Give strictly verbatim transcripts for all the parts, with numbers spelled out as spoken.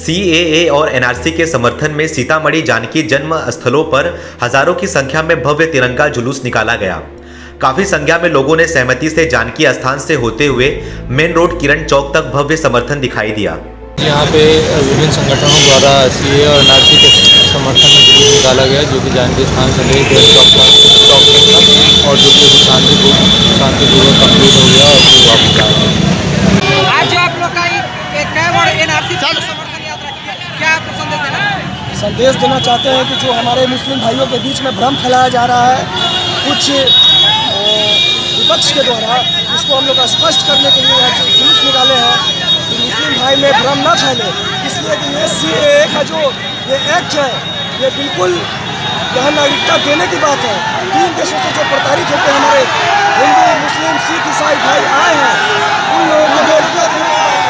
CAA और NRC के समर्थन में सीतामढ़ी जानकी जन्म स्थलों पर हजारों की संख्या में भव्य तिरंगा जुलूस निकाला गया। काफी संख्या में लोगों ने सहमति से जानकी स्थान से होते हुए मेन रोड किरण चौक तक भव्य समर्थन दिखाई दिया। यहाँ पे विभिन्न संगठनों द्वारा सीए और एनआरसी के समर्थन में जुलूस निकाला गया, जो कि जानकी स्थान से लेकर चौक चौक तक और जो कि शांतिपूर्ण शांतिपूर्वक कंप्लीट हो गया और फिर वापस आ गया। आज जो आप लोग का कैब और एनआरसी समर्थन यात्रा की है, क्या आप संदेश देना संदेश देना चाहते हैं कि जो हमारे मुस्लिम भाइयों के बीच में भ्रम फैलाया जा रहा है कुछ विपक्ष के द्वारा, इसको हम लोग स्पष्ट करने के लिए जुलूस निकाले हैं कि मुस्लिम भाई में भ्रम न फैले। इसलिए कि ये सीएए का जो ये एक्ट है, ये बिल्कुल यहाँ नागरिकता देने की बात है। तीन देशों से जो प्रताड़ित होकर हमारे हिंदू, मुस्लिम, सिख, ईसाई भाई आए हैं, उन लोगों को नागरिकता देने की बात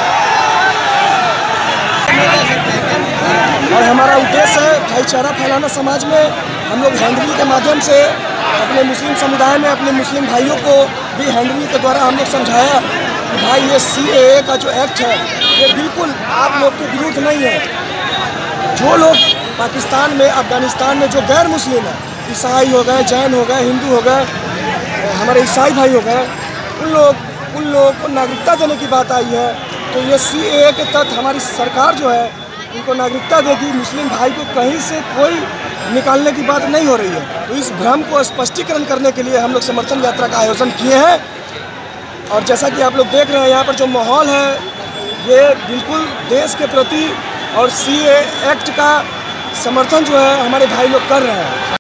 है। और हमारा उद्देश्य है भाईचारा फैलाना समाज में। हम लोग हैंडबिल के माध्यम से अपने मुस्लिम समुदाय में अपने मुस्लिम भाइयों को भी हैंडबिल के द्वारा हम लोग समझाया कि भाई ये सीएए का जो एक्ट है ये बिल्कुल आप लोग के विरुद्ध नहीं है। जो लोग पाकिस्तान में, अफगानिस्तान में जो गैर मुस्लिम है, ईसाई हो गए, जैन हो गए, हिंदू हो गए, हमारे ईसाई भाई हो गए, उन लोग उन लोगों को नागरिकता देने की बात आई है। तो ये सीएए के तहत हमारी सरकार जो है उनको नागरिकता देगी। मुस्लिम भाई को कहीं से कोई निकालने की बात नहीं हो रही है। तो इस भ्रम को स्पष्टीकरण करने के लिए हम लोग समर्थन यात्रा का आयोजन किए हैं। और जैसा कि आप लोग देख रहे हैं, यहाँ पर जो माहौल है ये बिल्कुल देश के प्रति और सीए एक्ट का समर्थन जो है हमारे भाई लोग कर रहे हैं।